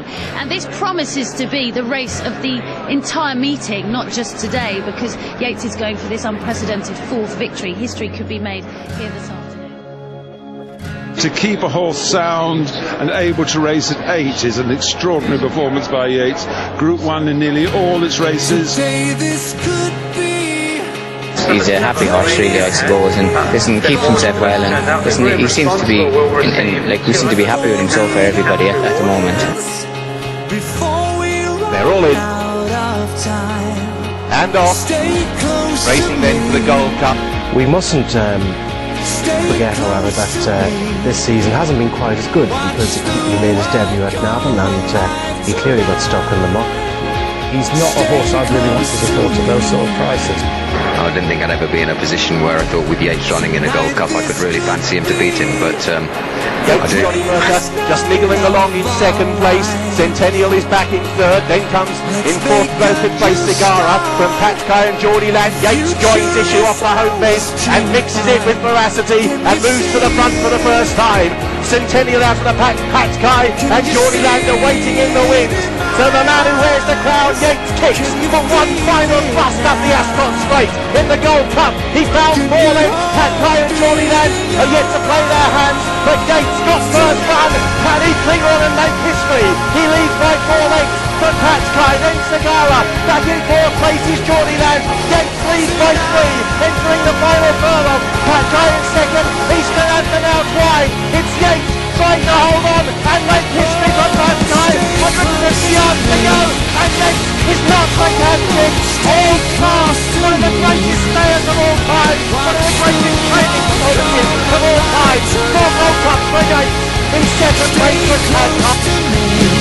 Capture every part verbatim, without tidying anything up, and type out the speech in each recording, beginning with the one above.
And this promises to be the race of the entire meeting, not just today, because Yeats is going for this unprecedented fourth victory. History could be made here this afternoon. To keep a horse sound and able to race at eight is an extraordinary performance by Yeats. Group one in nearly all its races. He's a happy horse, really, I suppose, and listen, keeps himself well, and listen, he seems to be, in, in, like, we seem to be happy with him so far, everybody at, at the moment. They're all in. And off. Racing then for the Gold Cup. We mustn't um, forget, however, that uh, this season hasn't been quite as good, because he made his debut at Navan and uh, he clearly got stuck in the muck. He's not a horse I'd really want to support at those sort of prices. I didn't think I'd ever be in a position where I thought with Yeats running in a Gold Cup I could really fancy him to beat him, but um, Yeats, Johnny Murtagh just niggling along in second place. Centennial is back in third. Then comes in fourth Beaufort Place Cigara from Patchkai and Geordie Land. Yeats joins issue off the home bend and mixes it with veracity and moves to the front for the first time. Centennial out of the pack, Patchkai and Geordie Land are waiting in the wings. So the man who wears the crown, Yeats, kicks for one final thrust up the Ascot Straight in the Gold Cup. He found four lengths. Patchkai and Geordie Land are yet to play their hands, but Yeats got first run. Can he cling on and make history? He leads by four lengths from Patchkai, then Cigara. Back in fourth place is Geordie Land. Yeats leads by three, entering the final furlong. Patchkai in second. Eastern Anthem out wide. It's Yeats trying to hold on and make history for Patchkai. one hundred fifty yards to go, and Yeats is not fantastic. All class, one of the greatest stayers of all time, one of the greatest training photographies of all time. Four Gold Cups for Yeats in second place for Patchkai.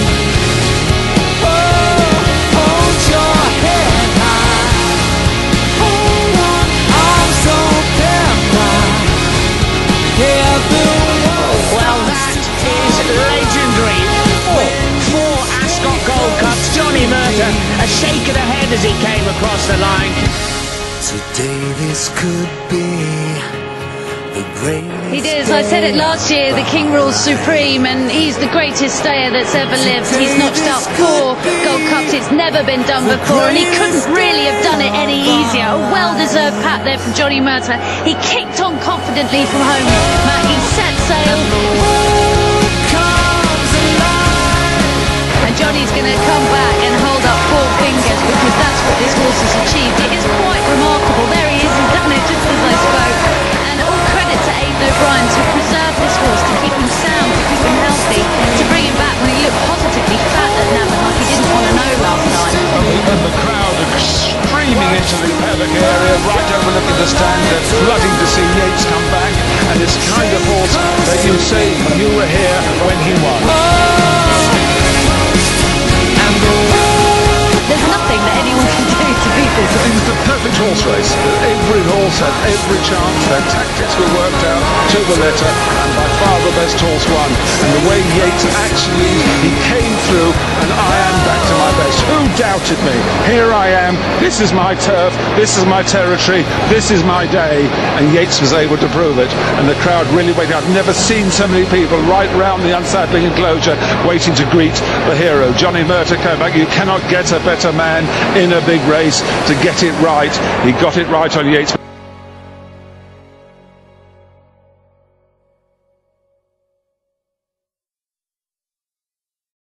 Johnny Murtagh, a shake of the head as he came across the line. Today this could be the greatest. He did, as I said it last year, the King rules supreme, and he's the greatest stayer that's ever lived. He's notched out four Gold Cups. It's never been done before, and he couldn't really have done it any easier. A well-deserved pat there from Johnny Murtagh. He kicked on confidently from home. Matt, he set sail. Johnny's going to come back and hold up four fingers, because that's what this horse has achieved. It is quite remarkable. There he is, he's done it just as I spoke. And all credit to Aidan O'Brien to preserve this horse, to keep him sound, to keep him healthy, to bring him back when he looked positively fat at Navan, like he didn't want to know last night. And the crowd are streaming into the paddock area, right overlooking the stand. They're flooding to see Yeats come back, and this kind of horse that you say you were here when he won. There's nothing that anyone can do to beat this. It was the perfect horse race. Every horse had every chance. Their tactics were worked out to the letter, and by far the best horse won. And the way Yeats actually, he came through, and I am back to my best. Who doubted me? Here I am. This is my turf. This is my territory. This is my day. And Yeats was able to prove it. And the crowd really waited. I've never seen so many people right round the unsaddling enclosure waiting to greet the hero. Johnny Murtagh came back. You cannot get a better man in a big race to get it right. He got it right on Yeats.